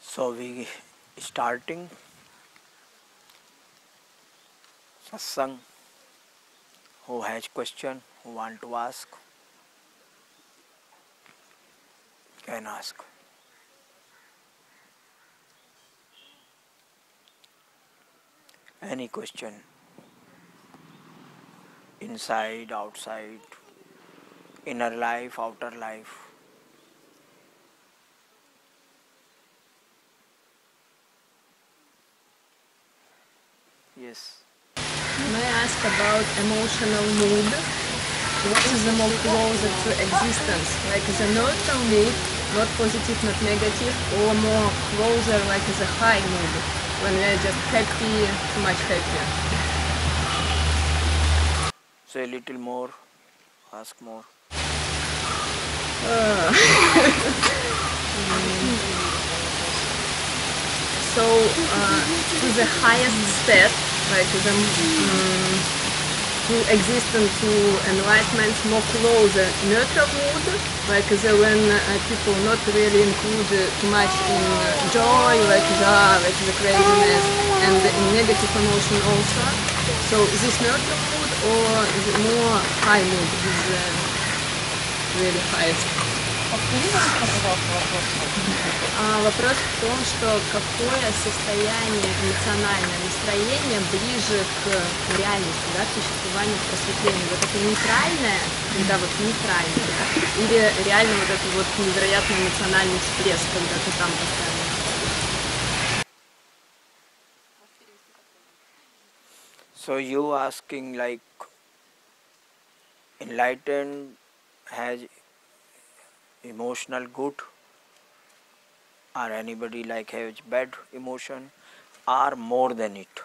So we starting Satsang. Who has question, who want to ask, can ask. Any question, inside, outside, inner life, outer life. Yes. May I ask about emotional mood? What is the more closer to existence? Like the neutral mood, not positive, not negative, or more closer like the high mood, when we are just happy, too much happy? Say a little more, ask more. So, to the highest step, like to existence, to enlightenment, more closer neutral mood, like when people not really include too much in joy, like the craziness, and in negative emotion also. So this neutral mood or the more high mood is really highest. Вопрос в том, что какое состояние эмоциональное настроение ближе к реальности, да, к существованию, к просветлению. Вот это нейтральное, когда вот нейтральное, или реально вот это вот невероятный эмоциональный всплеск, когда ты там постоянно находишься. So you asking like enlightened has emotional good, or anybody like has bad emotion, or more than it.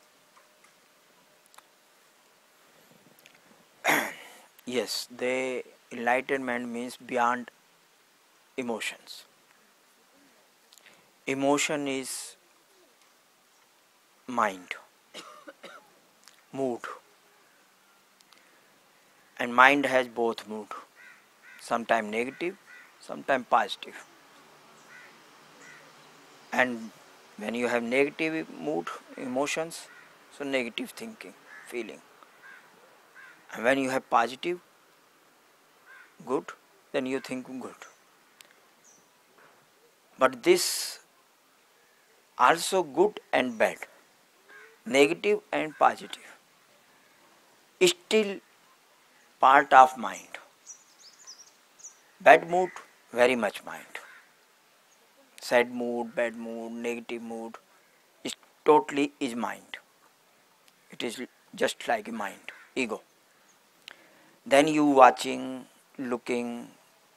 Yes, the enlightenment means beyond emotions. Emotion is mind, mood, and mind has both mood, sometimes negative, sometimes positive. And when you have negative mood, emotions, so negative thinking, feeling. And when you have positive, good, then you think good. But this also good and bad, negative and positive, is still part of mind. Bad mood, very much mind. Sad mood, bad mood, negative mood, is totally is mind. It is just like a mind, ego. Then you watching, looking,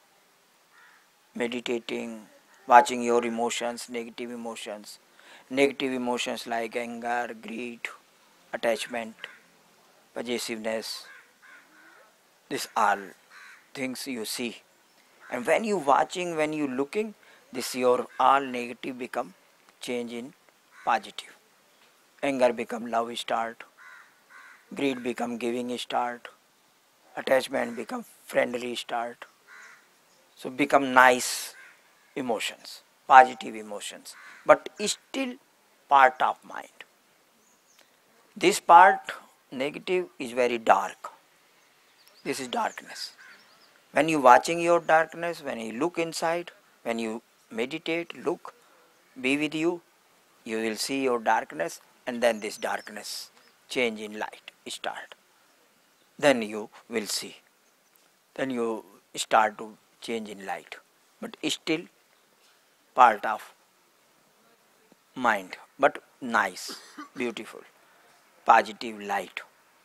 meditating, watching your emotions, negative emotions like anger, greed, attachment, possessiveness. These are things you see. And when you watching, when you looking, this your all negative become change in positive. Anger become love start, greed become giving start, attachment become friendly start. So become nice emotions, positive emotions, but still part of mind. This part negative is very dark. This is darkness. When you watching your darkness, when you look inside, when you meditate, look, be with you, you will see your darkness, and then this darkness change in light start. Then you will see. Then you start to change in light. But still part of mind, but nice, beautiful, positive light.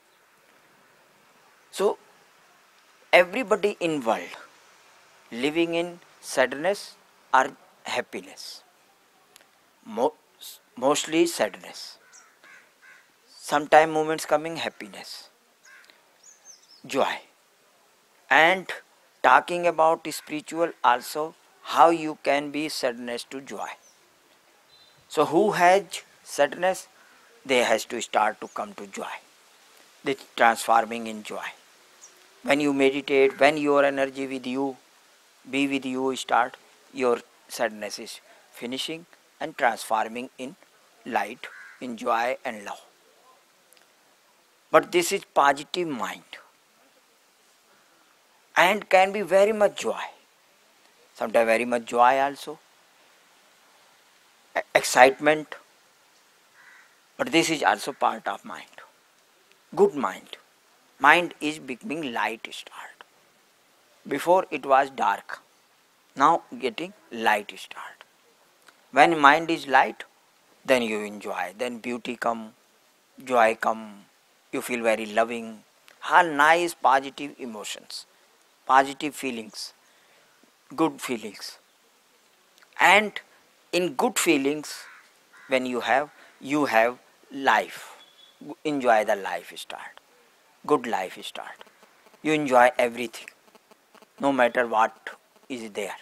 So everybody in world living in sadness or happiness, mostly sadness. Sometime moments coming happiness, joy, and talking about spiritual also, how you can be sadness to joy. So who has sadness, they has to start to come to joy. They transforming in joy. When you meditate, when your energy with you, be with you start, your sadness is finishing, and transforming in light, in joy and love. But this is positive mind and can be very much joy. Sometimes very much joy also, excitement, but this is also part of mind. Good mind. Mind is becoming light start. Before it was dark. Now getting light start. When mind is light, then you enjoy. Then beauty come, joy come. You feel very loving. All nice positive emotions, positive feelings, good feelings. And in good feelings, when you have life. Enjoy the life start. Good life start. You enjoy everything, no matter what is there.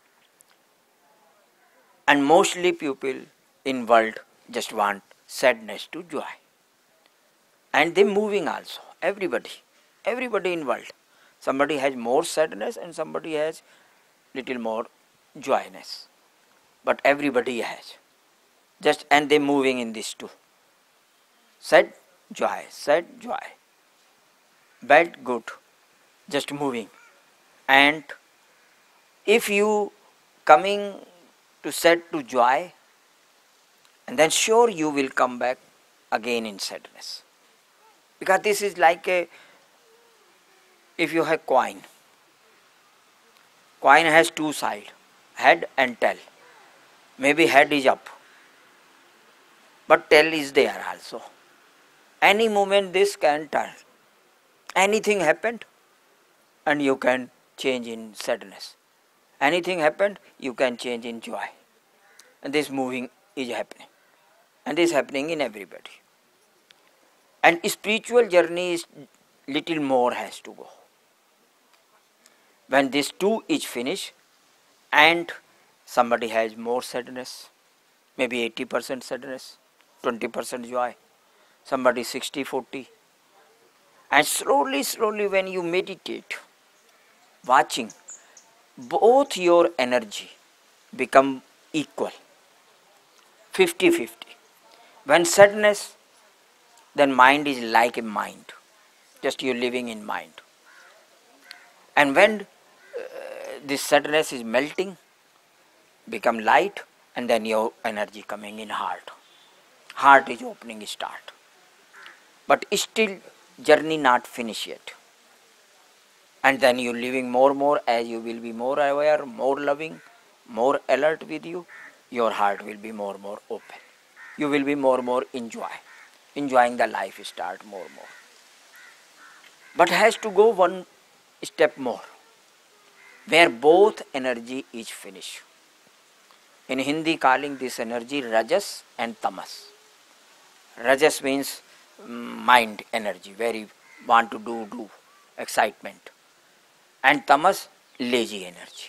And mostly people in world just want sadness to joy. And they moving also. Everybody in world. Somebody has more sadness and somebody has little more joyness. But everybody has. Just and they moving in this too. Sad, joy, sad, joy. Bad, good. Just moving. And if you coming to sad to joy, and then sure you will come back again in sadness. Because this is like if you have coin. Coin has two sides, head and tail. Maybe head is up, but tail is there also. Any moment this can turn. Anything happened and you can change in sadness. Anything happened, you can change in joy. And this moving is happening. And this is happening in everybody. And spiritual journey is little more has to go. When this two is finished and somebody has more sadness, maybe 80% sadness, 20% joy, somebody 60-40. And slowly when you meditate, watching, both your energy become equal, 50-50. When sadness, then mind is like a mind, just you living in mind. And when this sadness is melting, become light, and then your energy coming in heart. Heart is opening start. But still journey not finished yet. And then you living more as you will be more aware, more loving, more alert with you, your heart will be more open. You will be more enjoying the life start more. But has to go one step more, where both energy is finished. In Hindi calling this energy Rajas and Tamas. Rajas means mind energy, very want to do, excitement. And Tamas, lazy energy.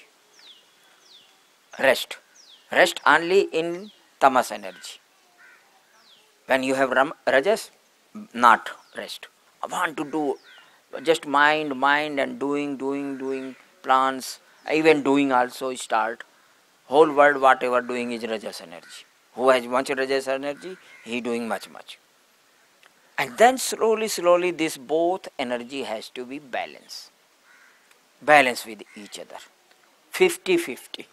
Rest only in Tamas energy. When you have Rajas, not rest. I want to do, just mind and doing plans, even doing also start. Whole world whatever doing is Rajas energy. Who has much Rajas energy, he doing much. And then slowly this both energy has to be balanced. Balance with each other. 50-50.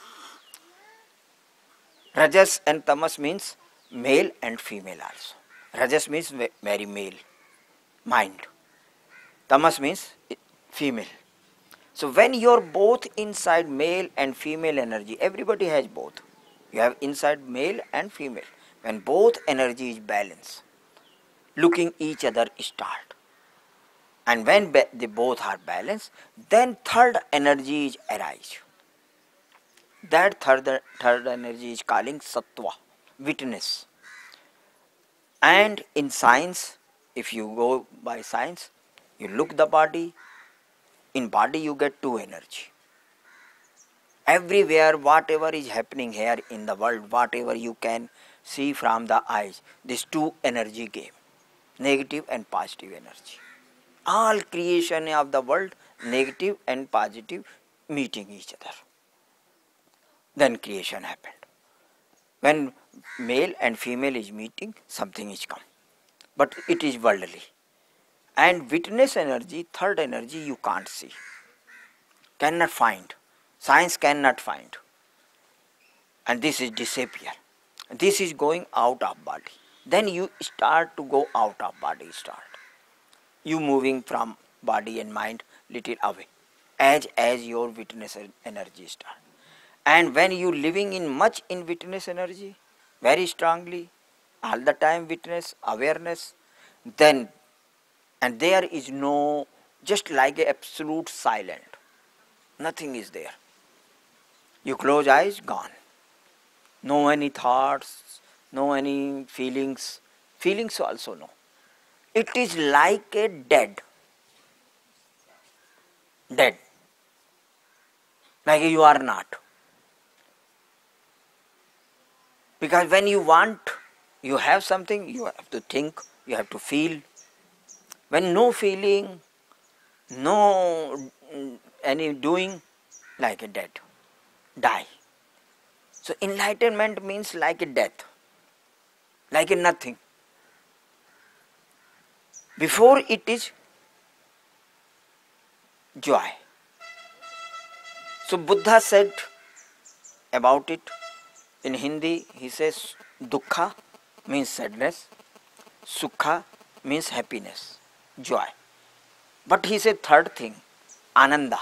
Rajas and Tamas means male and female also. Rajas means very male, mind. Tamas means female. So when you're both inside male and female energy, everybody has both. You have inside male and female. When both energy is balanced, looking each other start. And when they both are balanced, then third energy is arise. That third energy is calling sattva, witness. And in science, if you go by science, you look the body, in body you get two energy. Everywhere, whatever is happening here in the world, whatever you can see from the eyes, this two energy game, negative and positive energy. All creation of the world, negative and positive meeting each other. Then creation happened. When male and female is meeting, something is come. But it is worldly. And witness energy, third energy, you can't see, cannot find. Science cannot find. And this is disappear. This is going out of body. Then you start to go out of body, start. You moving from body and mind little away as your witness energy start. And when you living in much in witness energy, very strongly, all the time witness, awareness, then, and there is no, just like a absolute silent. Nothing is there. You close eyes, gone. No any thoughts, no any feelings. Feelings also no. It is like a dead. Dead. Like you are not. Because when you want, you have something, you have to think, you have to feel. When no feeling, no any doing, like a dead. Die. So enlightenment means like a death, like a nothing. Before it is joy. So Buddha said about it in Hindi, he says dukkha means sadness, sukha means happiness, joy. But he said third thing, ananda.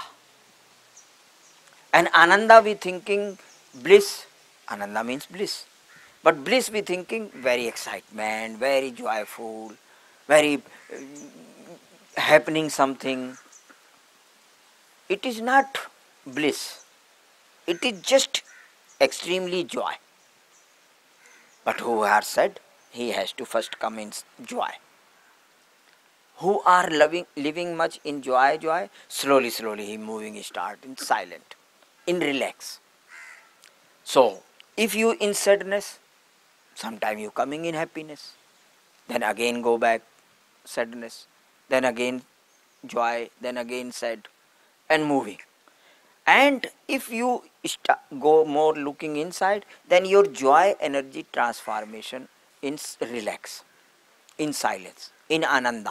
And ananda we thinking bliss, ananda means bliss. But bliss we thinking very excitement, very joyful, very happening something. It is not bliss. It is just extremely joy. But who has said he has to first come in joy. Who are living much in joy, slowly he moving start in silent, in relax. So if you in sadness, sometime you coming in happiness, then again go back sadness, then again joy, then again sad, and moving. And if you go more looking inside, then your joy energy transformation in relax, in silence, in ananda.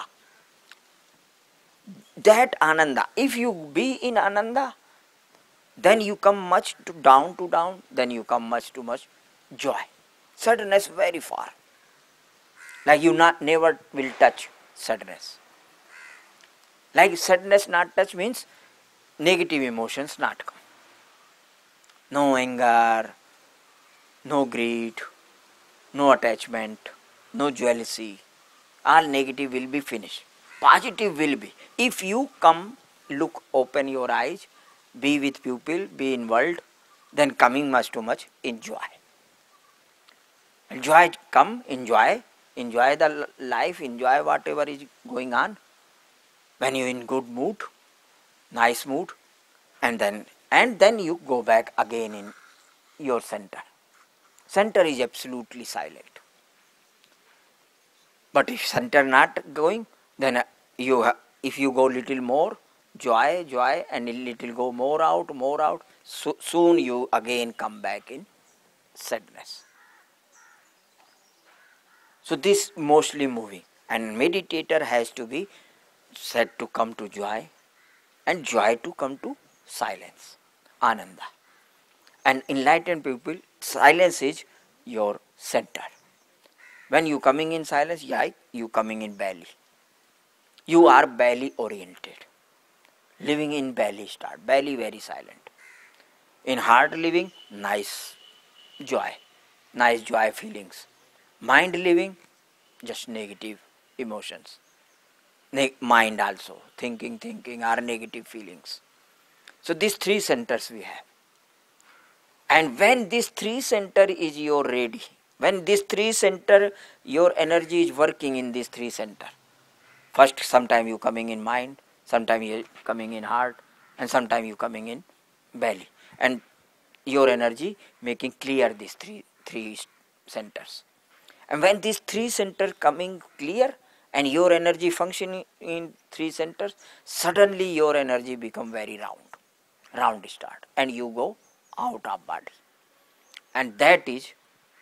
That ananda, if you be in ananda, then you come much to down, then you come much to much joy. Sadness very far. Like you never will touch sadness. Like sadness not touch means negative emotions not come. No anger, no greed, no attachment, no jealousy. All negative will be finished. Positive will be. If you come, look, open your eyes, be with people, be in world, then coming much too much, enjoy. Enjoy, come, enjoy the life, enjoy whatever is going on. When you're in good mood, nice mood, and then you go back again in your center. Center is absolutely silent. But if center not going, then if you go little more, joy, and a little go more out, so soon you again come back in sadness. So this mostly moving, and meditator has to be said to come to joy, and joy to come to silence, ananda. And enlightened people, silence is your center. When you coming in silence, you coming in belly. You are belly oriented. Living in belly start, belly very silent. In heart living, nice joy feelings. Mind living, just negative emotions. Mind also, thinking are negative feelings. So these three centers we have. And when this three center is your ready, when this three center, your energy is working in this three center. First, sometime you coming in mind, sometime you coming in heart, and sometime you coming in belly. And your energy making clear these three centers. And when these three centers coming clear and your energy functioning in three centers, suddenly your energy become very round start, and you go out of body. And that is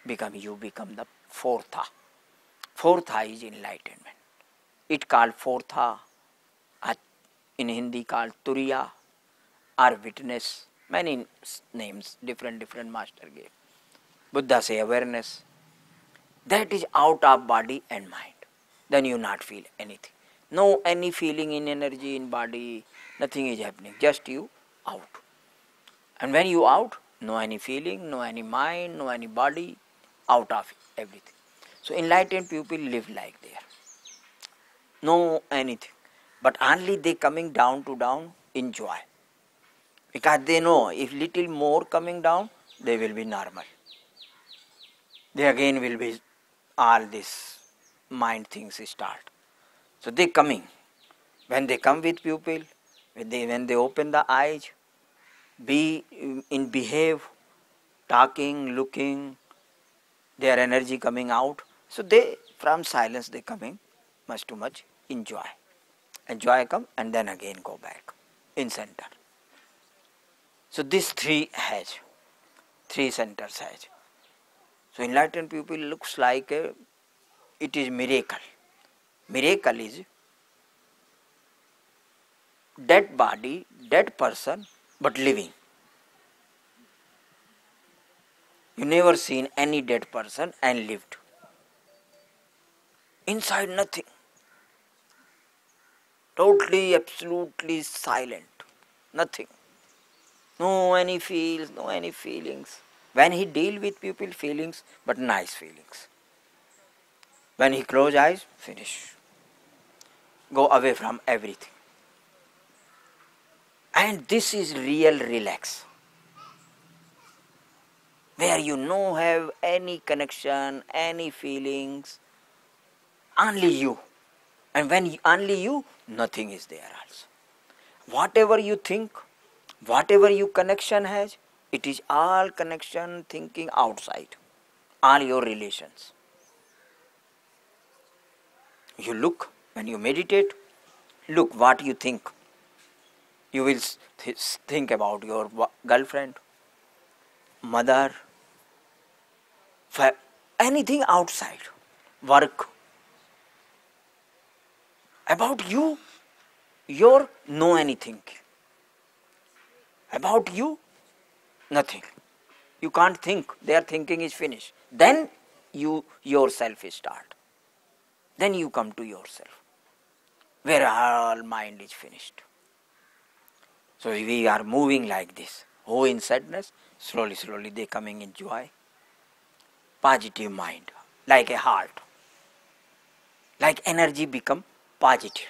you become the fourth eye. Fourth eye is enlightenment. It called fourth eye, in Hindi called Turiya or witness. Many names, different master gave. Buddha say awareness. That is out of body and mind. Then you not feel anything. No any feeling in energy in body, nothing is happening. Just you out. And when you out, no any feeling, no any mind, no any body, out of everything. So enlightened people live like there. No anything. But only they coming down to down in joy. Because they know if little more coming down, they will be normal. They again will be all this mind things start. So they coming. When they come with pupil, when they open the eyes, be in behave, talking, looking, their energy coming out. So they from silence they coming much too much enjoy. Enjoy come and then again go back in center. So this three centers has. So enlightened people looks like it is miracle. Miracle is dead body, dead person, but living. You never seen any dead person and lived. Inside nothing. Totally, absolutely silent. Nothing. No any feels, no any feelings. When he deal with people, feelings, but nice feelings. When he close eyes, finish. Go away from everything. And this is real relax. Where you no have any connection, any feelings, only you. And when only you, nothing is there also. Whatever you think, whatever you connection has, it is all connection thinking outside. All your relations. You look, when you meditate, look what you think. You will think about your girlfriend, mother, anything outside, work. About you, your no anything. About you, nothing. You can't think, their thinking is finished. Then you yourself start. Then you come to yourself, where all mind is finished. So we are moving like this. Who in sadness, slowly they coming in joy. Positive mind, like a heart. Like energy become positive.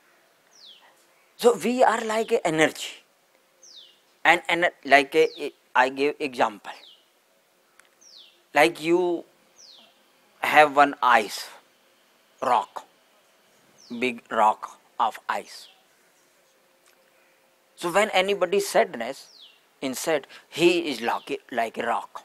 So we are like a energy. And like I gave example. Like you have one ice, rock, big rock of ice. So when anybody sadness, inside he is like a rock.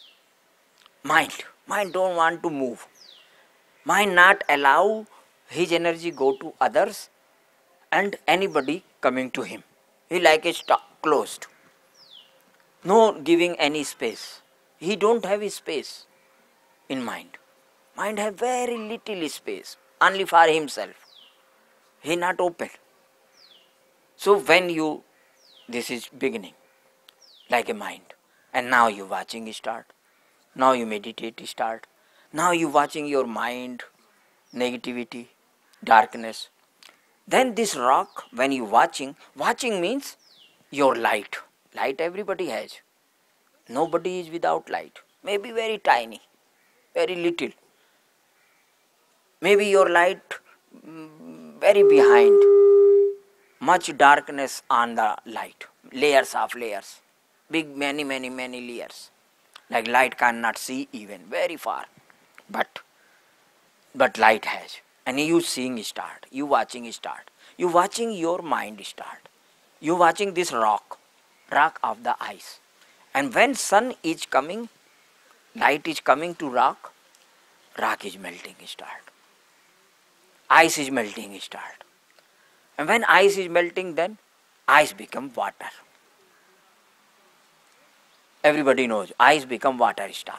Mind don't want to move. Mind not allow his energy go to others and anybody coming to him. He like a closed. No giving any space. He don't have a space in mind. Mind have very little space, only for himself. He not open. So when you, this is beginning, like a mind. And now you watching start. Now you meditate start. Now you watching your mind, negativity, darkness. Then this rock, when you watching means your light. Light everybody has. Nobody is without light. Maybe very tiny, very little. Maybe your light very behind. Much darkness on the light. Layers of layers. Big many layers. Like light cannot see even very far. But light has. And you seeing start. You watching start. You watching your mind start. You watching this rock of the ice. And when sun is coming, light is coming to rock is melting start. Ice is melting start. And when ice is melting, then ice become water. Everybody knows ice become water start.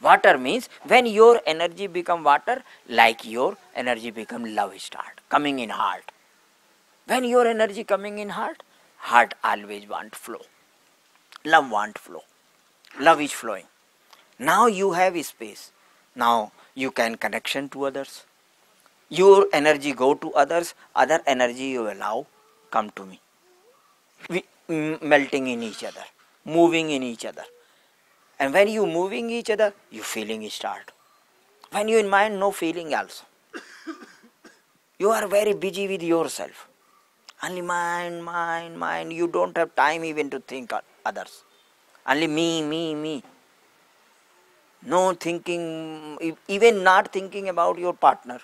Water means when your energy become water, like your energy become love start coming in heart. When your energy coming in heart, heart always want flow. Love want flow. Love is flowing. Now you have space. Now you can connection to others. Your energy go to others. Other energy you allow come to me. We melting in each other, moving in each other. And when you moving each other, you feeling start. When you in mind, no feeling also. You are very busy with yourself. Only mind, mind, mind. You don't have time even to think others. Only me, me, me. No thinking, even not thinking about your partner.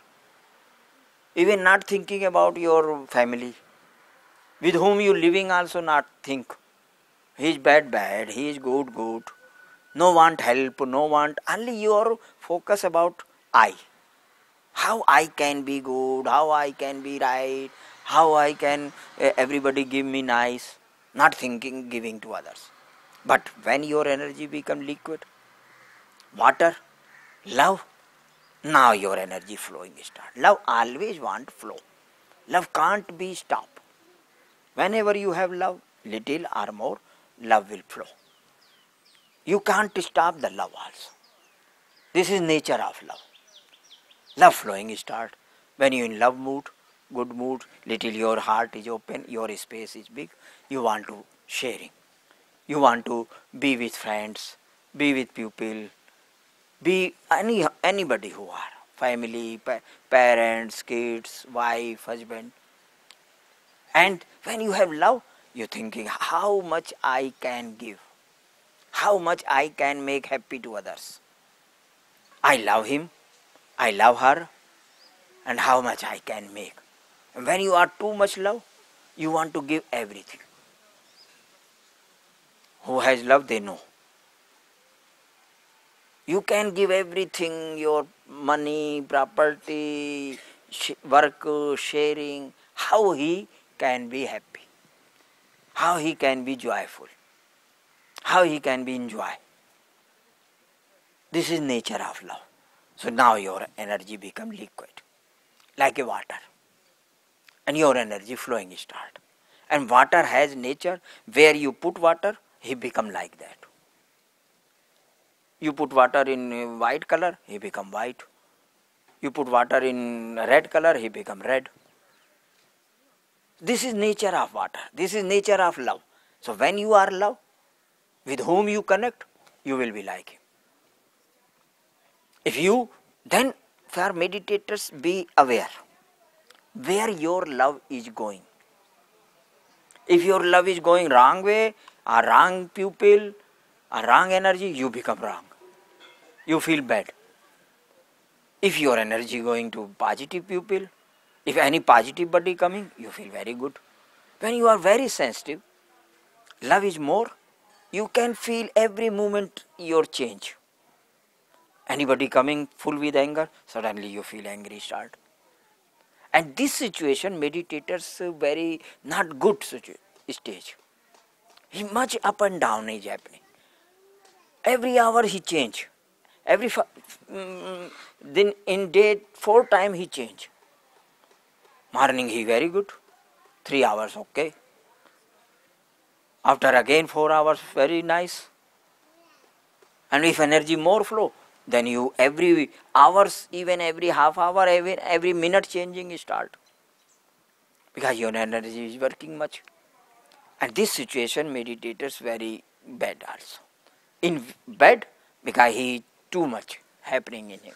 Even not thinking about your family. With whom you living also not think. He is bad, bad. He is good, good. No want help, no want. Only your focus about I. How I can be good, how I can be right, how I can everybody give me nice, not thinking giving to others. But when your energy become liquid, water, love, now your energy flowing start. Love always want flow. Love can't be stopped. Whenever you have love, little or more, love will flow. You can't stop the love also. This is nature of love. Love flowing start. When you in love mood, good mood, little your heart is open, your space is big, you want to sharing. You want to be with friends, be with people, be anybody who are, family, parents, kids, wife, husband. And when you have love, you're thinking how much I can give, how much I can make happy to others. I love him, I love her, and how much I can make. And when you are too much love, you want to give everything. Who has love, they know. You can give everything, your money, property, work, sharing, how he can be happy, how he can be joyful, how he can be enjoy. This is nature of love. So now your energy become liquid, like a water. And your energy flowing start. And water has nature, where you put water, he become like that. You put water in white color, he become white. You put water in red color, he become red. This is nature of water. This is nature of love. So when you are love, with whom you connect, you will be like him. If you, then for meditators, be aware where your love is going. If your love is going wrong way, or wrong pupil, or wrong energy, you become wrong. You feel bad. If your energy going to positive pupil, if any positive body coming, you feel very good. When you are very sensitive, love is more, you can feel every moment your change. Anybody coming full with anger, suddenly you feel angry start. And this situation, meditators very not good stage. He much up and down is happening. Every hour he change. Every then in day 4 times he change. Morning he very good, 3 hours okay. After again 4 hours very nice. And if energy more flow, then you every hours, even every half hour, every minute changing start. Because your energy is working much. And this situation meditators very bad also. In bad because he too much happening in him.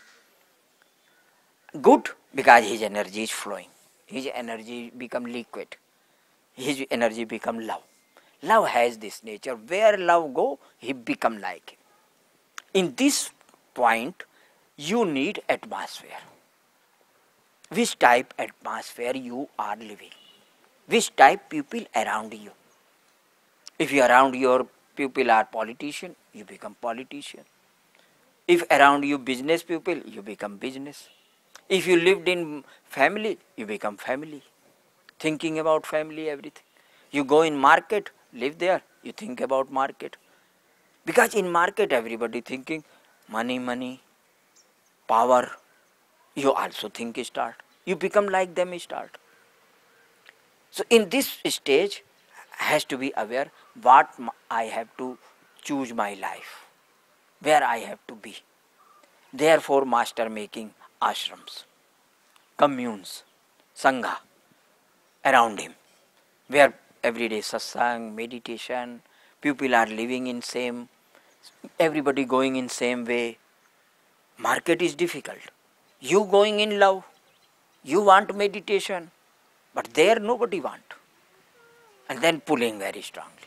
Good because his energy is flowing. His energy become liquid. His energy become love. Love has this nature. Where love go, he become like him. In this point, you need atmosphere. Which type atmosphere you are living? Which type people around you? If you around your people are politician, you become politician. If around you business people, you become business. If you lived in family, you become family. Thinking about family, everything. You go in market, live there, you think about market. Because in market everybody thinking, money, power, you also think start. You become like them start. So in this stage, has to be aware what I have to choose my life, where I have to be. Therefore, master making ashrams, communes, sangha around him, where every day satsang, meditation, people are living in same, everybody going in same way. Market is difficult. You going in love, you want meditation, but there nobody want. And then pulling very strongly.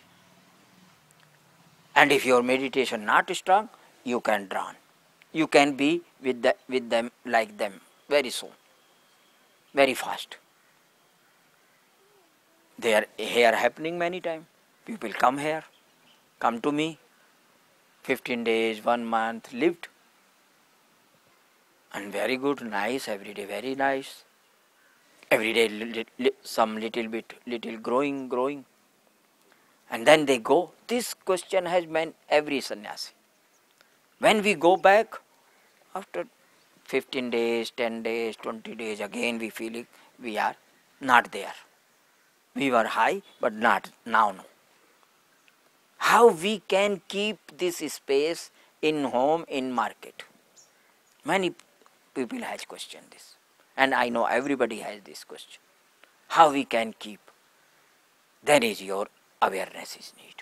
And if your meditation not strong, you can drown. You can be with them like them very soon, very fast. They are here happening many times. People come here, come to me, 15 days, 1 month, lived. And very good, nice, every day very nice. Every day some little bit, little growing. And then they go. This question has meant every sannyasi. When we go back, after 15 days, 10 days, 20 days, again we feel it, we are not there. We were high, but not now. No. How we can keep this space in home, in market? Many people has questioned this. And I know everybody has this question. How we can keep? That is your awareness is need.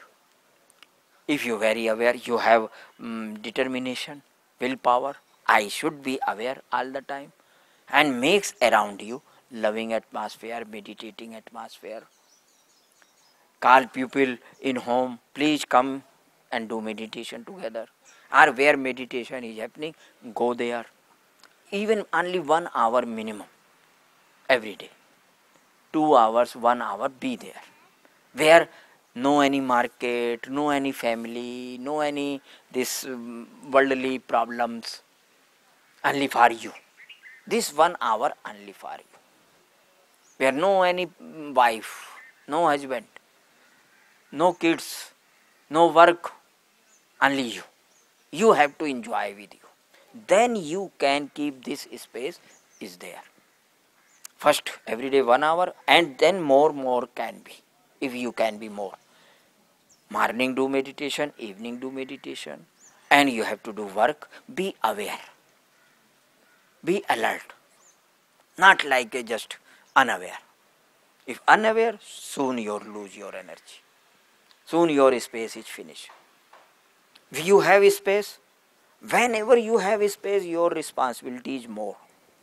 If you are very aware, you have determination, willpower. I should be aware all the time, and makes around you loving atmosphere, meditating atmosphere. Call people in home, please come and do meditation together. Or where meditation is happening, go there. Even only 1 hour minimum every day. 2 hours, 1 hour, be there. Where no any market, no any family, no any this worldly problems, only for you. This 1 hour only for you. Where no any wife, no husband, no kids, no work, only you. You have to enjoy with you. Then you can keep this space is there. First, every day 1 hour, and then more can be, if you can be more. Morning do meditation, evening do meditation, and you have to do work. Be aware. Be alert. Not like just unaware. If unaware, soon you lose your energy. Soon your space is finished. If you have space, whenever you have space, your responsibility is more.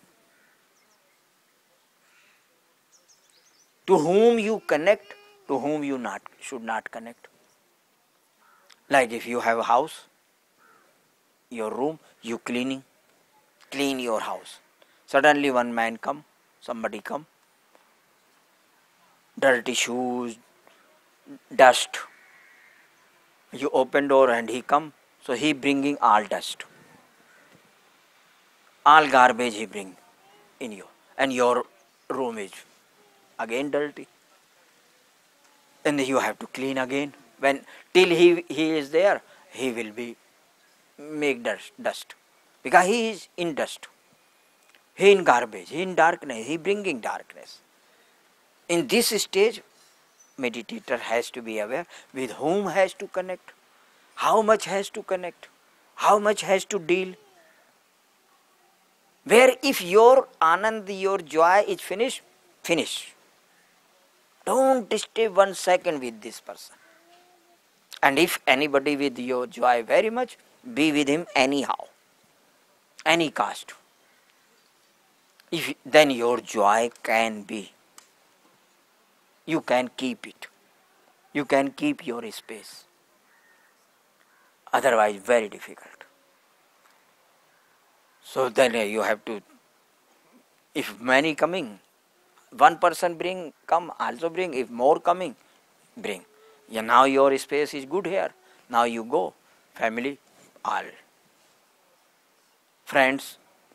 To whom you connect, to whom you should not connect. Like if you have a house, your room, you clean your house. Suddenly one man come, somebody come, dirty shoes, dust. You open door and he come, so he bringing all dust. All garbage he bring in you, and your room is again dirty. And you have to clean again. When till he is there, he will be make dust. Because he is in dust. He in garbage, he in darkness, he bringing darkness. In this stage, meditator has to be aware with whom has to connect, how much has to connect, how much has to deal. Where if your anand, your joy is finished, finish. Don't stay 1 second with this person. And if anybody with your joy very much, be with him anyhow, any cost. If then your joy can be, you can keep it. You can keep your space. Otherwise, very difficult. So then you have to, if many coming, one person bring, come, also bring. If more coming, bring. Yeah, now your space is good here. Now you go. Family, all. Friends,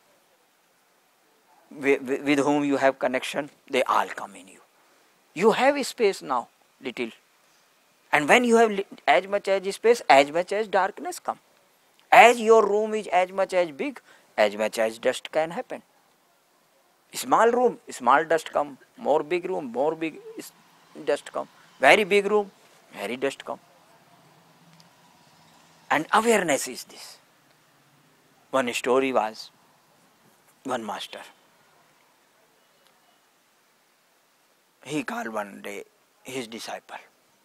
with whom you have connection, they all come in you. You have space now, little. And when you have as much as space, as much as darkness come. As your room is as much as dust can happen. Small room, small dust come. More big room, more big dust come. Very big room, very dust come. And awareness is this. One story was one master. He called one day his disciple.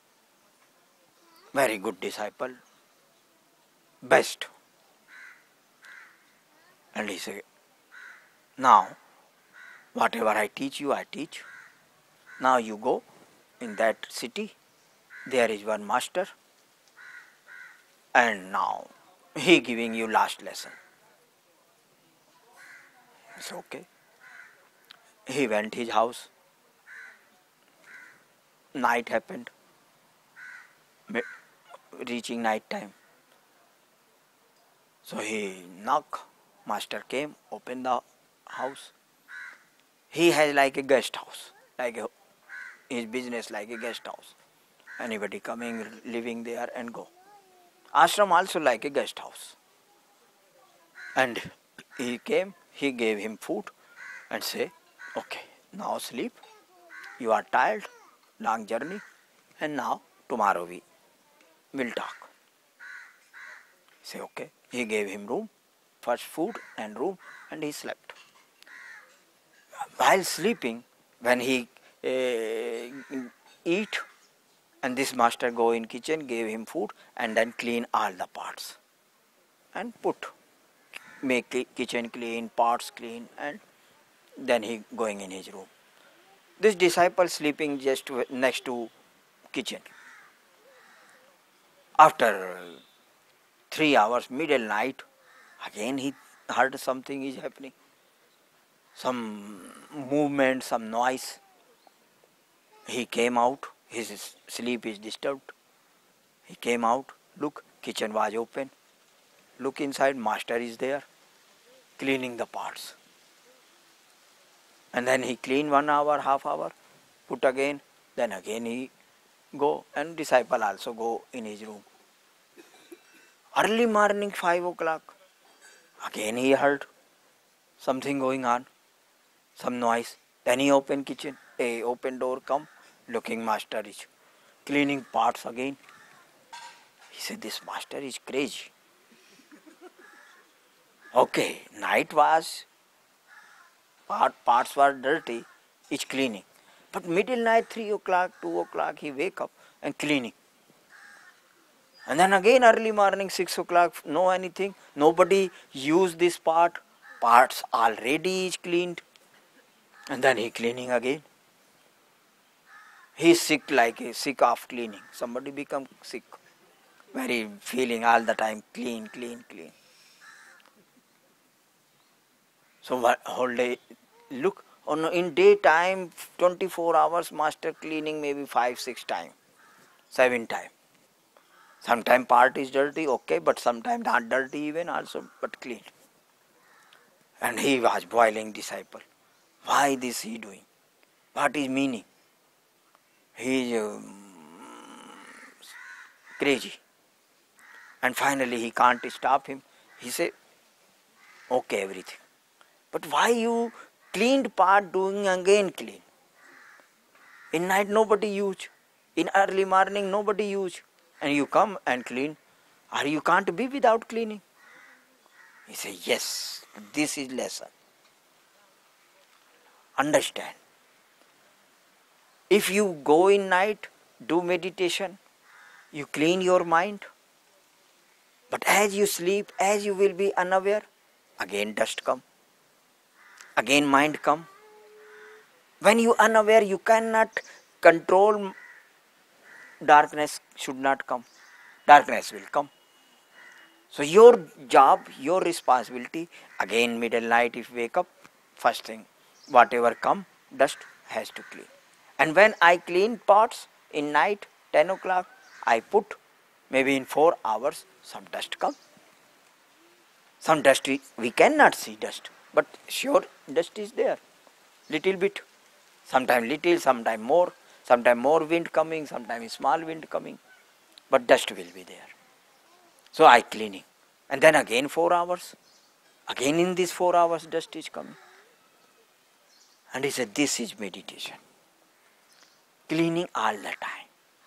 Very good disciple. Best. And he said, now, whatever I teach you, I teach. Now you go in that city. There is one master. And now he giving you last lesson. It's okay. He went his house. Night happened. Reaching night time. So he knocked. Master came, opened the house. He has like a guest house, his business like a guest house. Anybody coming, living there and go. Ashram also like a guest house. And he came, he gave him food and say, okay, now sleep. You are tired, long journey, and now tomorrow we will talk. Say okay. He gave him room, first food and room, and he slept. While sleeping, when he eat, and this master go in kitchen, gave him food, and then clean all the parts, and make kitchen clean, parts clean, and then he going in his room. This disciple sleeping just next to kitchen. After 3 hours, middle night, again he heard something is happening. Some movement, some noise. He came out, his sleep is disturbed. He came out, look, kitchen was open. Look inside, master is there, cleaning the parts. And then he clean 1 hour, half hour, put again, then again he go, and disciple also go in his room. Early morning 5 o'clock, again he heard something going on, some noise. Then he open kitchen, open door, come, looking master is cleaning parts again. He said, this master is crazy. Okay, night was, parts were dirty, it's cleaning. But middle night, 3 o'clock, 2 o'clock, he wake up and cleaning. And then again early morning, 6 o'clock, no anything, nobody use this parts already is cleaned. And then he cleaning again. He is sick sick of cleaning. Somebody become sick. Very feeling all the time clean, clean, clean. So whole day, look, in daytime, 24 hours, master cleaning maybe 5, 6 times, 7 times. Sometimes part is dirty, okay, but sometimes not dirty even also, but clean. And he was boiling disciple. Why this he doing? What is meaning? He is crazy. And finally he can't stop him. He said, okay, everything. But why you cleaned part doing again clean? In night nobody use. In early morning nobody use. And you come and clean. Or you can't be without cleaning. He said, yes, this is lesson. Understand. If you go in night, do meditation, you clean your mind. But as you sleep, as you will be unaware, again dust come. Again mind come. When you unaware, you cannot control. Darkness should not come. Darkness will come. So your job, your responsibility, again middle night if wake up, first thing, whatever come, dust has to clean. And when I clean pots in night, 10 o'clock, I put maybe in 4 hours, some dust come. Some dust, we cannot see dust, but sure dust is there, little bit. Sometimes little, sometimes more wind coming, sometimes small wind coming, but dust will be there. So I cleaning. And then again 4 hours. Again in these 4 hours dust is coming. And he said, this is meditation. Cleaning all the time.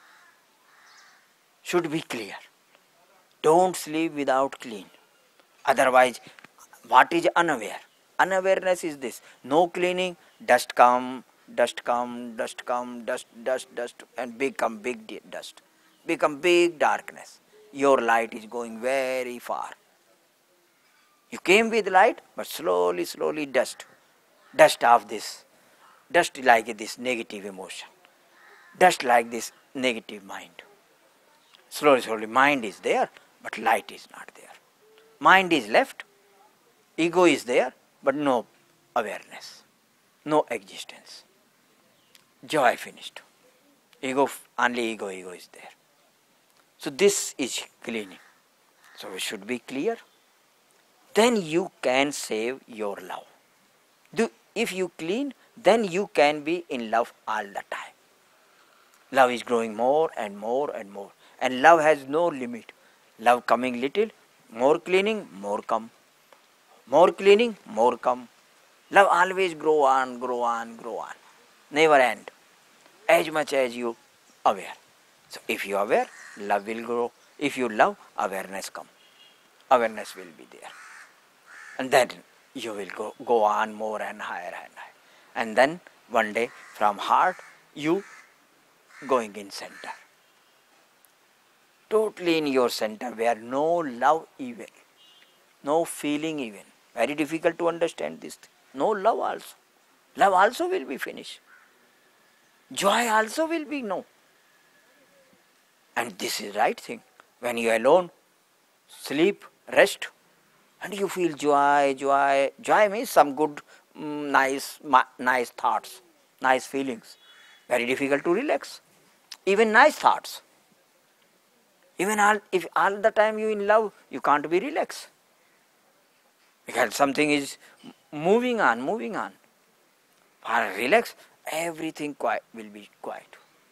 Should be clear. Don't sleep without clean. Otherwise, what is unaware? Unawareness is this. No cleaning, dust come, dust come, dust come, dust, and become big dust. Become big darkness. Your light is going very far. You came with light, but slowly dust. Dust of this. Dust like this negative emotion. Dust like this negative mind. Slowly, mind is there, but light is not there. Mind is left, ego is there, but no awareness, no existence. Joy finished. Only ego is there. So this is cleaning. So we should be clear. Then you can save your love. If you clean, then you can be in love all the time. Love is growing more and more and more. And love has no limit. Love coming little, more cleaning, more come. More cleaning, more come. Love always grow on. Never end. As much as you aware. So if you are aware, love will grow. If you love, awareness come. Awareness will be there. And then you will go on more and higher. And then one day from heart, you going in center. Totally in your center where no love even, no feeling even. Very difficult to understand this thing. No love also. Love also will be finished. Joy also will be no. And this is right thing. When you are alone, sleep, rest, and you feel joy. Joy means some good, nice thoughts, nice feelings. Very difficult to relax. Even nice thoughts. Even if all the time you in love, you can't be relaxed. Because something is moving on. For relax, everything will be quiet.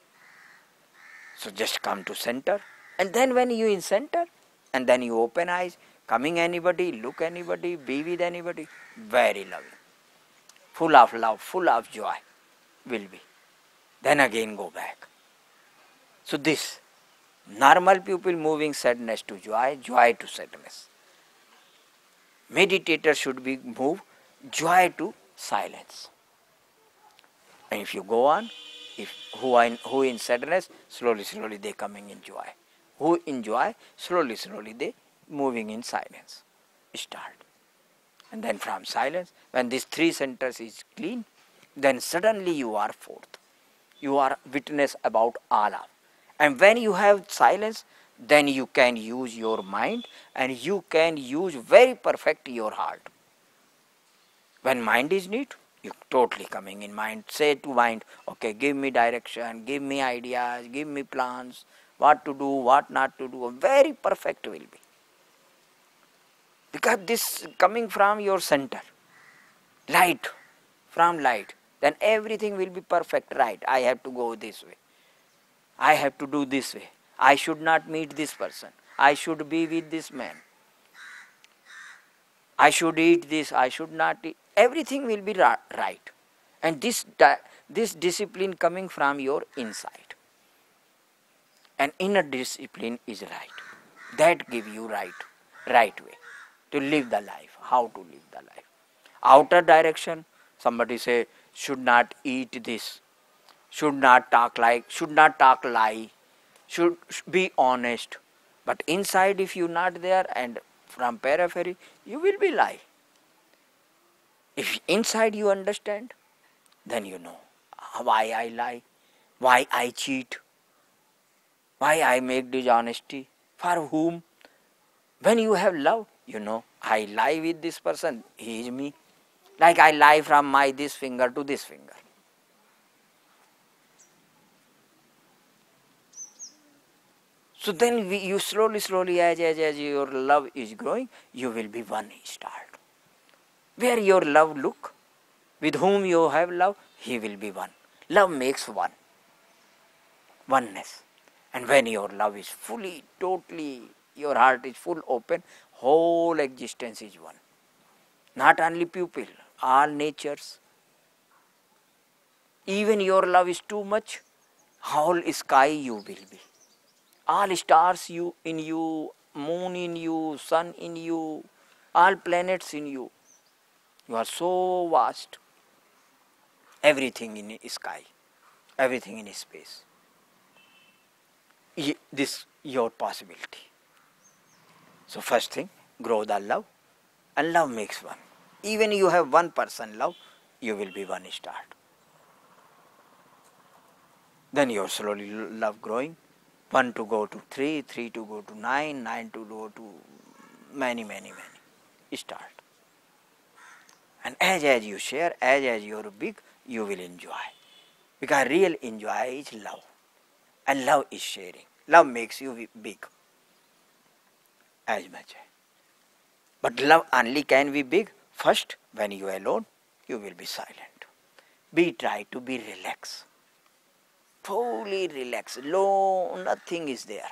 So just come to center. And then when you in center, and then you open eyes, coming anybody, look anybody, be with anybody, very loving. Full of love, full of joy will be. Then again go back. So this, normal people moving sadness to joy, joy to sadness. Meditator should be move joy to silence. And if you go on, who in sadness, slowly they coming in joy. Who in joy, slowly they moving in silence. Start. And then from silence, when these three centers is clean, then suddenly you are fourth. You are witness about all of. And when you have silence, then you can use your mind and you can use very perfect your heart. When mind is neat, you totally coming in mind. Say to mind, okay, give me direction, give me ideas, give me plans, what to do, what not to do. Very perfect will be. Because this coming from your center, light, from light, then everything will be perfect, right. I have to go this way. I have to do this way. I should not meet this person. I should be with this man. I should eat this, I should not eat. Everything will be right. And this discipline coming from your inside. And inner discipline is right. That give you right way to live the life. How to live the life. Outer direction, somebody say, should not eat this, should not talk lie, should be honest. But inside, if you not there and from periphery, you will be lie. If inside you understand, then you know why I lie, why I cheat, why I make dishonesty, for whom. When you have love, you know, I lie with this person, he is me. Like I lie from my this finger to this finger. So then you slowly as your love is growing, you will be one start. Where your love look, with whom you have love, he will be one. Love makes one. Oneness. And when your love is fully, totally, your heart is full open, Whole existence is one. Not only pupil, all natures. Even your love is too much, whole sky you will be. All stars you in you, moon in you, sun in you, all planets in you. You are so vast. Everything in sky, everything in space. This your possibility. So first thing, grow the love, and love makes one. Even you have one person love, you will be one star. Then your slowly love growing. 1 to go to 3, 3 to go to 9, 9 to go to many, many, many. Start. And as you share, as you are big, you will enjoy. Because real enjoy is love. And love is sharing. Love makes you big. As much. But love only can be big. First, when you are alone, you will be silent. Try to be relaxed. Fully relaxed. Low, nothing is there.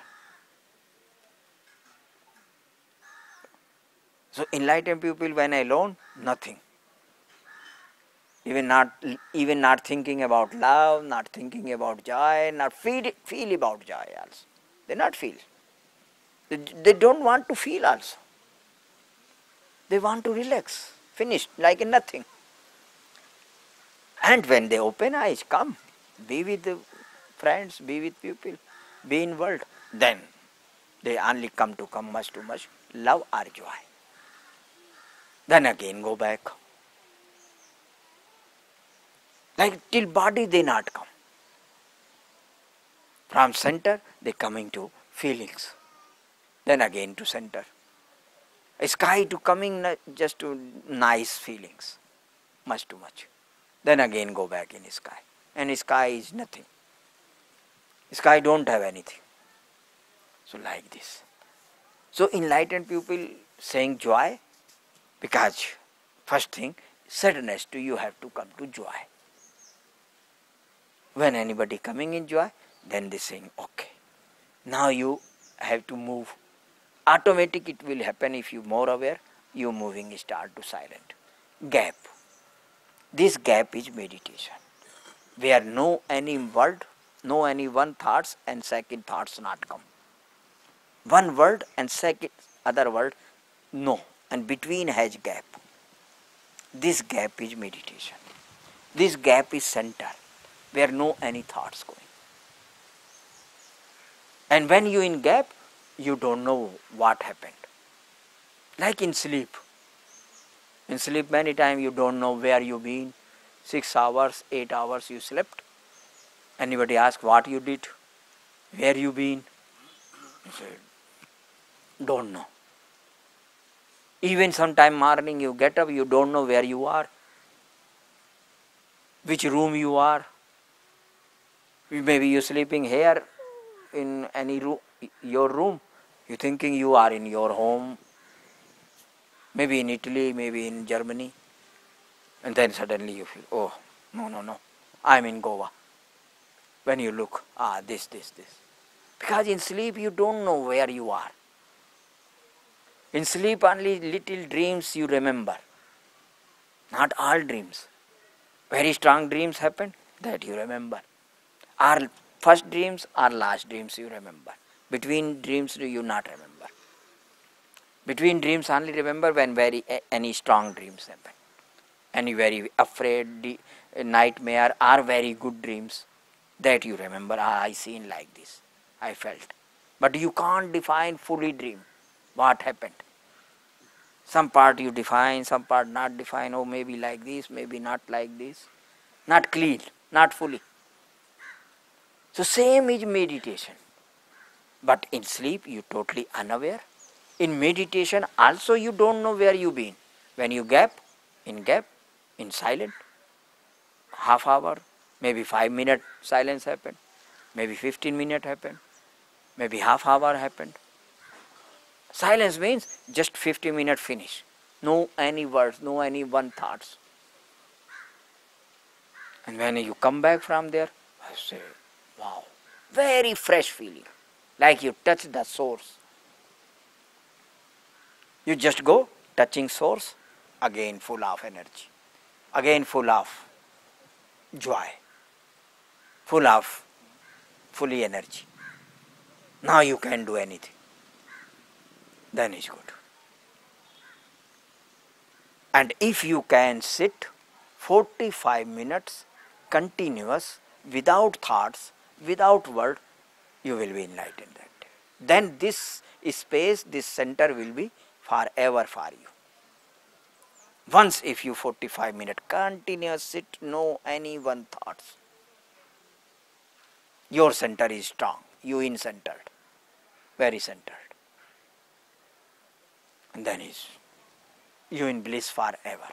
So enlightened people when alone, nothing. Even not thinking about love, not thinking about joy, not feel about joy also. They not feel. They don't want to feel also. They want to relax. Finished, like nothing. And when they open eyes, come, be with the friends, be with people, be in world. Then they only come much too much, love or joy. Then again go back. Like till body they not come. From center they coming to feelings. Then again to center. Sky to coming just to nice feelings. Much too much. Then again go back in sky. And sky is nothing. Sky don't have anything. So like this. So enlightened people saying joy, because first thing, sadness to you have to come to joy. When anybody coming in joy, then they saying, okay, now you have to move. Automatic it will happen if you more aware, you moving start to silent. Gap. This gap is meditation. Where no any word, no any one thoughts and second thoughts not come. One word and second other word, no. And between has gap. This gap is meditation. This gap is center, where no any thoughts going. And when you in gap, you don't know what happened. Like in sleep. In sleep many times you don't know where you been. 6 hours, 8 hours you slept. Anybody ask what you did? Where you been? You say, don't know. Even sometime morning you get up, you don't know where you are. Which room you are. Maybe you sleeping here in any room, your room. You thinking you are in your home. Maybe in Italy, maybe in Germany. And then suddenly you feel, oh, no, I'm in Goa. When you look, this. Because in sleep you don't know where you are. In sleep only little dreams you remember. Not all dreams. Very strong dreams happen, that you remember. Or first dreams or last dreams you remember. Between dreams do you not remember. Between dreams only remember when any strong dreams happen. Any very afraid nightmare or very good dreams, that you remember, I seen like this, I felt. But you can't define fully dream, what happened. Some part you define, some part not define, oh maybe like this, maybe not like this. Not clean, not fully. So same is meditation. But in sleep you totally unaware. In meditation also you don't know where you been. When you gap, in silent, half hour, maybe 5 minute silence happened, maybe 15 minute happened, maybe half hour happened. Silence means just 50 minute finish. No any words, no any one thoughts. And when you come back from there, I say, wow, very fresh feeling. Like you touch the source. You just go, touching source, again full of energy, again full of joy, full of fully energy. Now you can do anything. Then it's good. And if you can sit 45 minutes continuous, without thoughts, without word, you will be enlightened that day. Then this space, this center will be forever for you. Once if you 45 minutes continuous sit, no any one thoughts, your center is strong, you in centered, very centered. And then is you in bliss forever.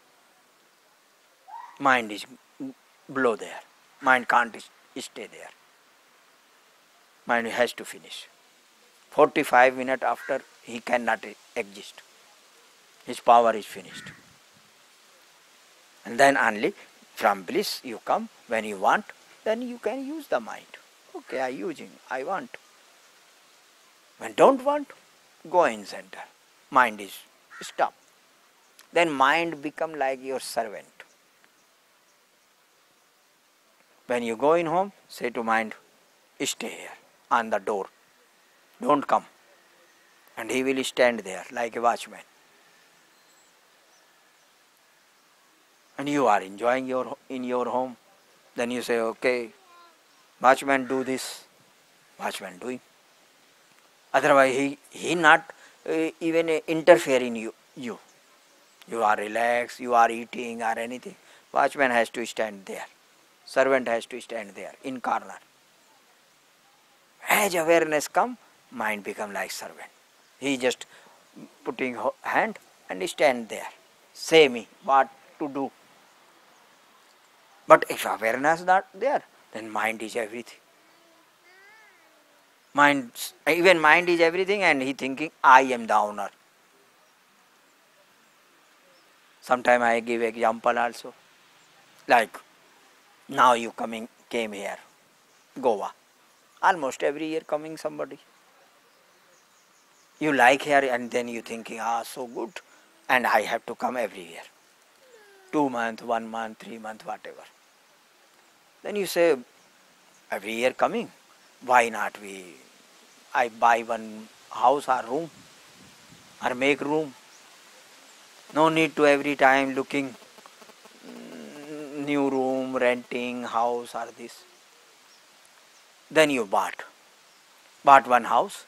Mind is below there. Mind can't stay there. Mind has to finish. 45 minutes after, he cannot exist. His power is finished. And then only from bliss you come. When you want, then you can use the mind. Okay, I using, I want. When don't want, go in center. Mind is stop. Then mind become like your servant. When you go in home, say to mind, stay here on the door. Don't come. And he will stand there like a watchman. And you are enjoying in your home. Then you say, okay, watchman do this. Watchman doing. Otherwise he not even interfere in you. You are relaxed, you are eating or anything. Watchman has to stand there. Servant has to stand there in corner. As awareness come, mind become like servant. He just putting hand and stand there. Say me what to do. But if awareness not there, then mind is everything. Even mind is everything, and he thinking I am the owner. Sometime I give example also. Like now you came here, Goa. Almost every year coming somebody. You like here and then you thinking, so good, and I have to come every year. 2 months, 1 month, 3 months, whatever. Then you say, every year coming, why not I buy one house or room or make room. No need to every time looking new room, renting house or this. Then you bought one house,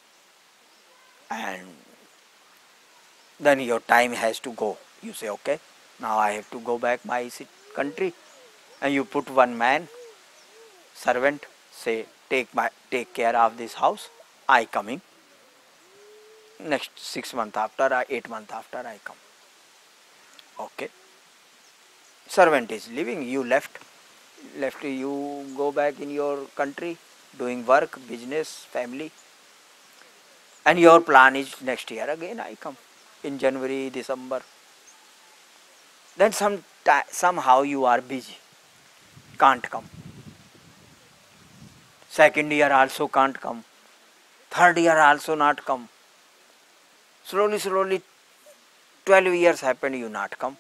and then your time has to go. You say, okay, now I have to go back my country, and you put one man, servant, say, take care of this house, I coming. Next 6 months after or 8 months after I come. Okay. Servant is leaving, you left, you go back in your country, doing work, business, family. And your plan is next year again I come, in January, December. Then somehow you are busy, can't come. Second year also can't come. Third year also not come. Slowly, 12 years happened, you not come.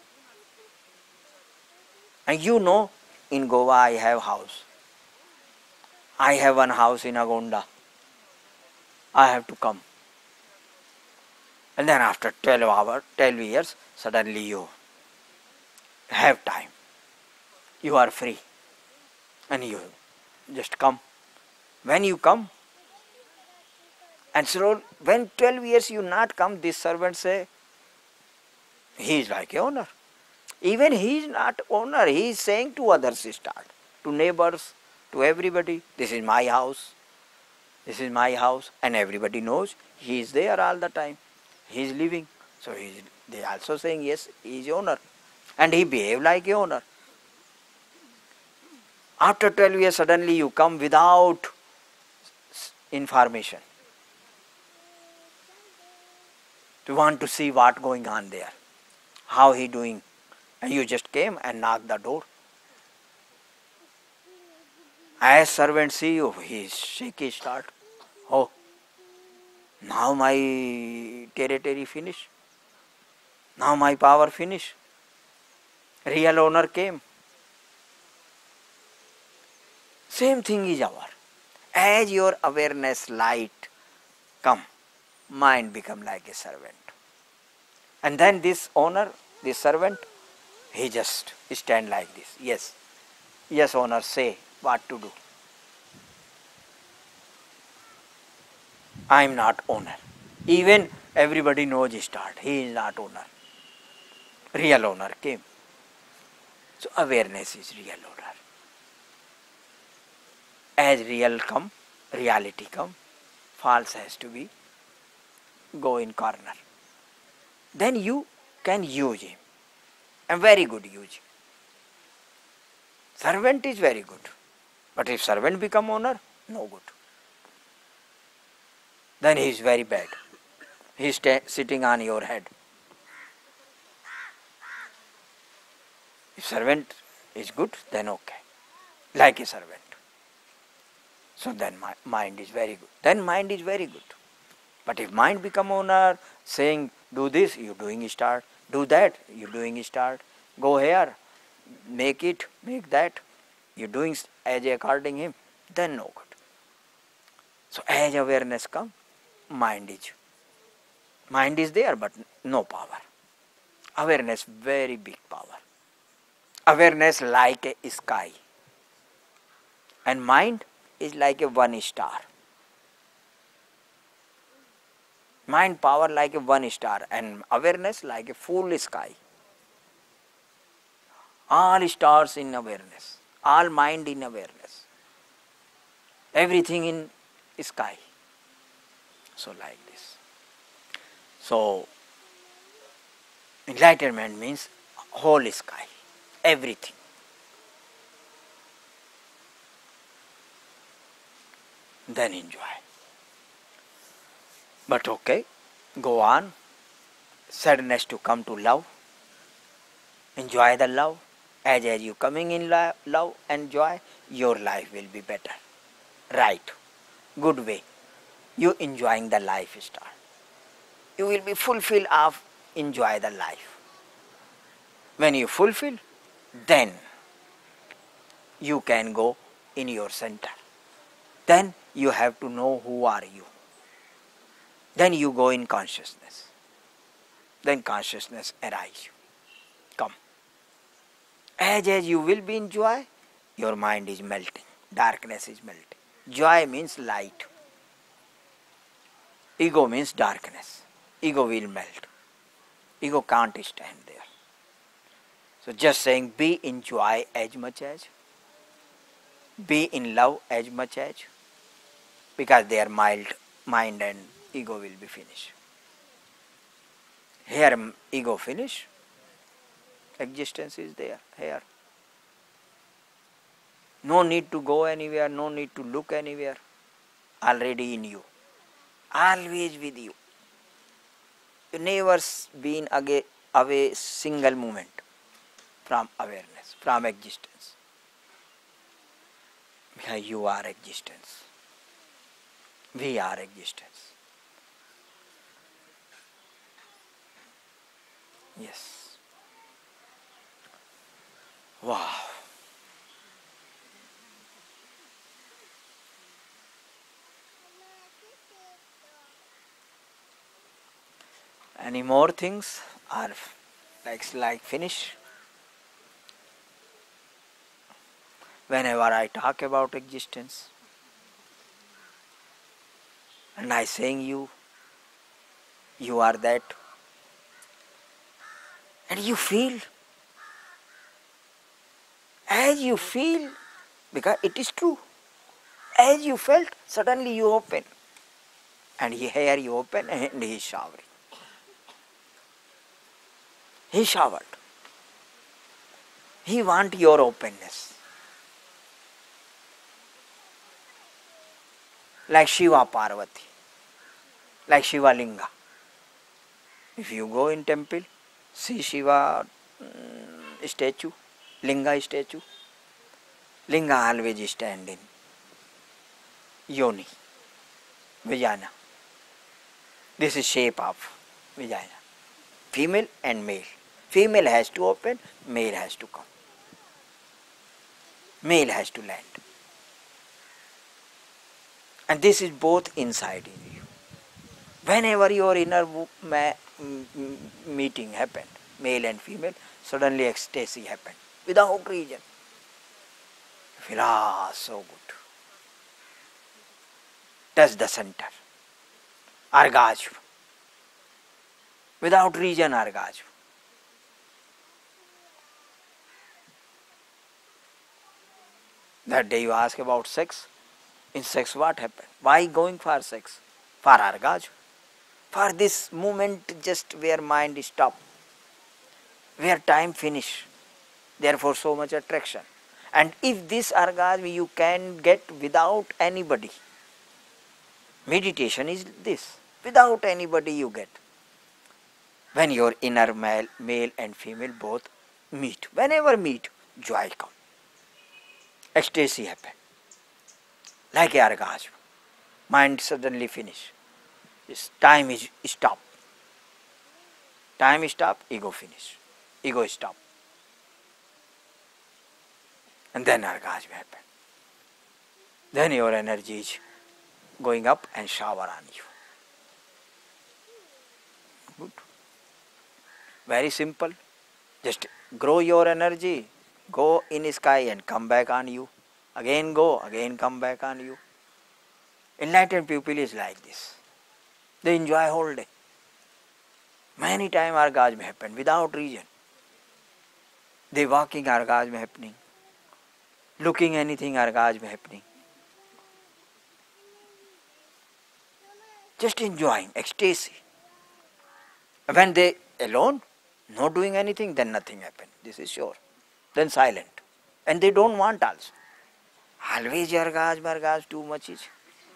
And you know, in Goa I have house. I have one house in Agonda. I have to come. And then after 12 years, suddenly you have time. You are free. And you just come. When you come, and so when 12 years you not come, this servant say, he is like a owner. Even he is not owner, he is saying to others, to neighbors, to everybody, this is my house. This is my house. And everybody knows he is there all the time. He is living. So they also saying, yes, he is owner. And he behave like a owner. After 12 years, suddenly you come without information. You want to see what going on there. How he doing. And you just came and knocked the door. As servant see you, he is shaky start. Oh, Now my territory finish. Now my power finish. Real owner came. Same thing is our. As your awareness light come, mind become like a servant. And then this owner, this servant, he just stand like this. Yes, yes owner, say what to do. I am not owner. Even everybody knows start. He is not owner. Real owner came. So awareness is real owner. As real come, reality come, false has to be go in corner. Then you can use him. And very good use. Servant is very good. But if servant become owner, no good. Then he is very bad. He is sitting on your head. If servant is good, then okay. Like a servant. So then my mind is very good. Then mind is very good. But if mind become owner, saying do this, you doing start. Do that, you doing start. Go here, make it, make that. You doing as according him, then no good. So as awareness come, mind is there, but no power. Awareness very big power. Awareness like a sky. And mind is like a one star. Mind power like a one star and awareness like a full sky. All stars in awareness. All mind in awareness. Everything in sky. So like this. So enlightenment means whole sky. Everything. Then enjoy. But okay, go on. Sadness to come to love. Enjoy the love. As you coming in love and joy, your life will be better. Right. Good way. You enjoying the lifestyle. You will be fulfilled of enjoy the life. When you fulfill, then you can go in your center. Then you have to know who are you. Then you go in consciousness. Then consciousness arise. Come. As you will be in joy, your mind is melting. Darkness is melting. Joy means light. Ego means darkness. Ego will melt. Ego can't stand there. So just saying be in joy as much as. Be in love as much as. Because they are mild, mind and ego will be finished. Here ego finish, existence is there, here. No need to go anywhere, no need to look anywhere, already in you, always with you. You never been away single moment from awareness, from existence. Because you are existence. We are existence. Yes. Wow. Any more things are like finish? Whenever I talk about existence and I saying you are that, and you feel, as you feel, because it is true, as you felt, suddenly you open, and here you open and he is showering. He showered. He wants your openness. Like Shiva Parvati, like Shiva Linga. If you go in temple, see Shiva statue, Linga statue. Linga always stand in Yoni, Vijana. This is shape of vagina. Female and male. Female has to open, male has to come. Male has to land. And this is both inside in you. Whenever your inner meeting happened, male and female, suddenly ecstasy happened without reason. You feel, so good. Touch the center. Orgasm. Without reason, orgasm. That day you ask about sex. In sex what happened? Why going for sex? For orgasm. For this moment just where mind stop. Where time finish. Therefore so much attraction. And if this orgasm you can get without anybody. Meditation is this. Without anybody you get. When your inner male and female both meet. Whenever meet, joy comes. Ecstasy happen. Like a orgasm. Mind suddenly finish. This time is stop. Time is stop, ego finish. Ego stop. And then orgasm happen. Then your energy is going up and shower on you. Good. Very simple. Just grow your energy. Go in sky and come back on you. Again go, again come back on you. Enlightened people is like this. They enjoy whole day. Many times orgasm happen without reason. They walking orgasm happening. Looking anything orgasm happening. Just enjoying, ecstasy. When they alone, not doing anything, then nothing happen. This is sure. Then silent. And they don't want also. Always orgasm, too much is.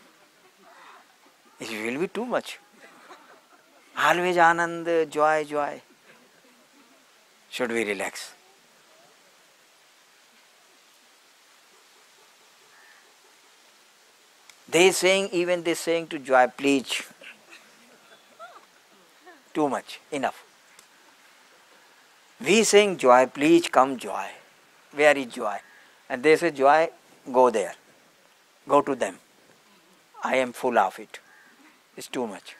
It will be too much. Always anand, joy. Should we relax? Even they saying to joy, please. Too much, enough. We saying joy, please come joy. Where is joy? And they say joy, go there. Go to them. I am full of it. It's too much.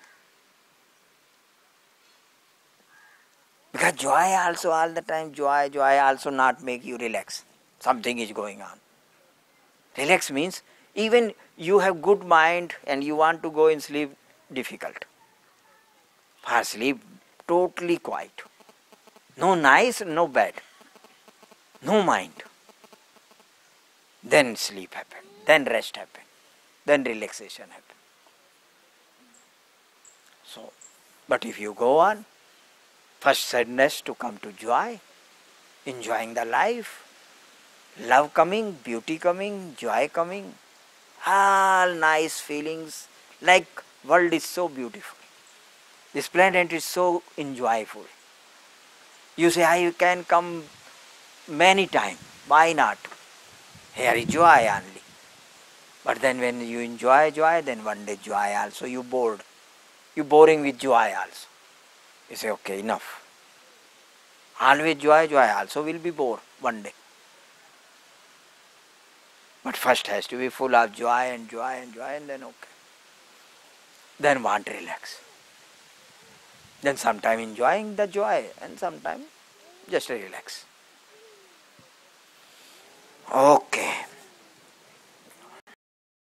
Because joy also all the time, joy also not make you relax. Something is going on. Relax means even you have good mind and you want to go in sleep, difficult. For sleep, totally quiet. No nice, no bad. No mind. Then sleep happen. Then rest happen. Then relaxation happen. So, but if you go on, first sadness to come to joy, enjoying the life, love coming, beauty coming, joy coming, all nice feelings, like world is so beautiful. This planet is so enjoyable. You say, I can come many times. Why not? Here is joy only. But then when you enjoy joy, then one day joy also you bored. You boring with joy also. You say, okay, enough. Always joy also will be bored one day. But first has to be full of joy and then okay. Then want to relax. Then sometime enjoying the joy and sometime just relax. Okay.